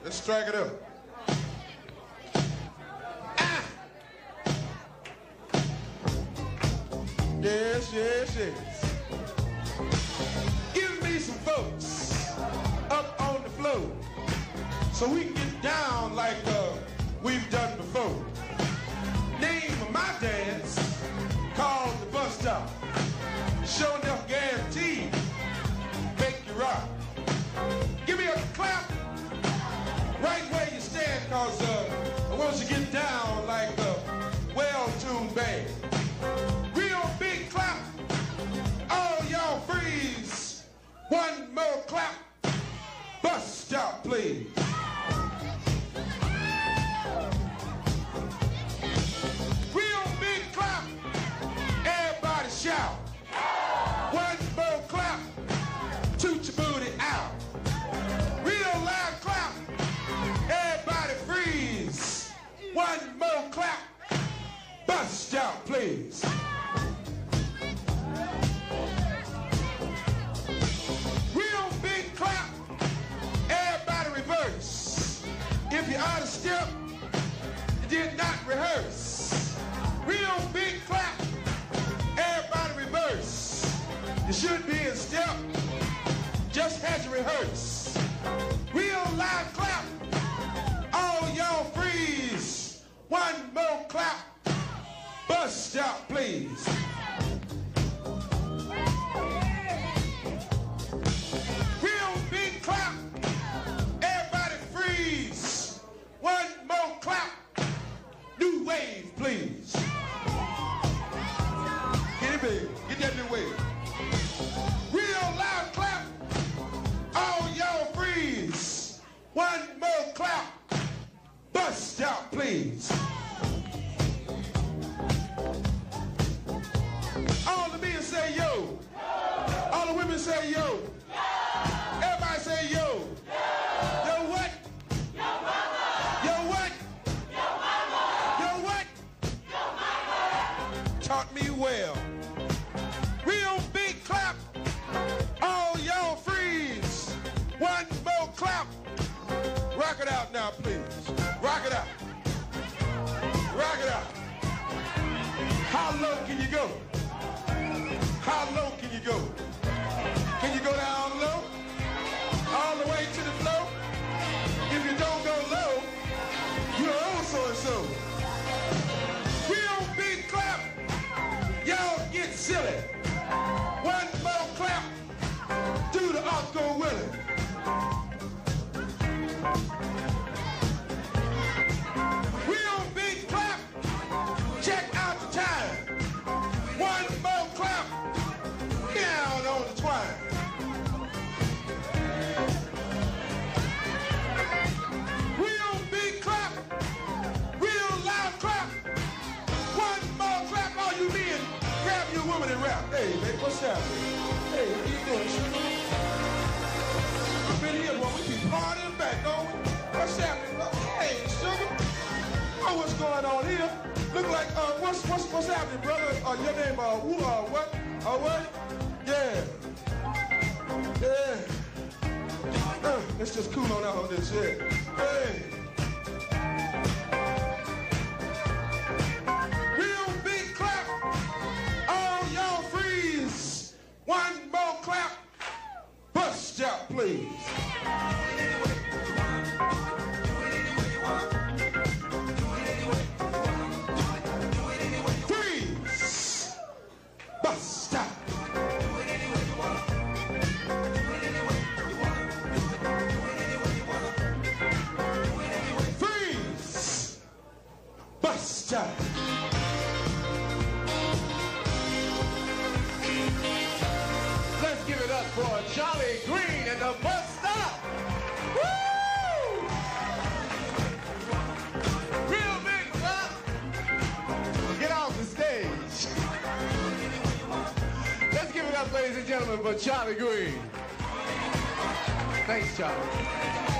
Let's strike it up. Ah! Yes, yes, yes. Give me some folks up on the floor so we can get down like we've done before. Name of my dance called the bus stop. Show enough guarantee, make you rock. Give me a clap right where you stand, cause I want you to get down like a well-tuned band. Real big clap, all y'all freeze. One more clap, bus stop please. Real big clap, everybody shout. One more clap, toot your booty out. Real loud clap, everybody freeze. One more clap, bust out please. Real big clap, everybody reverse. If you're out of step, you did not rehearse. Real big clap, everybody reverse. You should be in step, just had to rehearse. Real loud clap, all y'all freeze. One more clap, bust out please. Real big clap, everybody freeze. One more clap, new wave please. Get it big, get that new wave. Real loud clap, all y'all freeze. One more clap, bust out please. All the men say yo. All the women say yo. Everybody say yo. Yo what? Yo what? Yo what? Taught me well. Real big clap, all y'all freeze. One more clap. Rock it out now, please. Rock it out. Rock it out. How low can you go? How low can you go? Can you go down low? All the way to the floor? If you don't go low, you're old so-and-so. Real big clap. Y'all get silly. One more clap. Do the Oscar Willie. Real big clap. Check out the time. One more clap. Down on the twine. Real big clap. Real loud clap. One more clap. All you men, grab your woman and rap. Hey, babe, what's happening? Hey, what you doing, sugar? I've been here, boy. We be partying back, don't we? What's happening, bro? Hey, sugar. Oh, what's going on here? Look like, what's happening, brother? Your name, what? What? Yeah. Yeah. Let's just cool on out on this shit. Hey. Real big clap. All y'all freeze. One more clap. Bust out, please. Freeze. Bust out. Freeze. Bust out. Let's give it up for Charlie Green and the bus stop. Woo! Real big clap. Get off the stage. Let's give it up, ladies and gentlemen, for Charlie Green. Thanks, Charlie.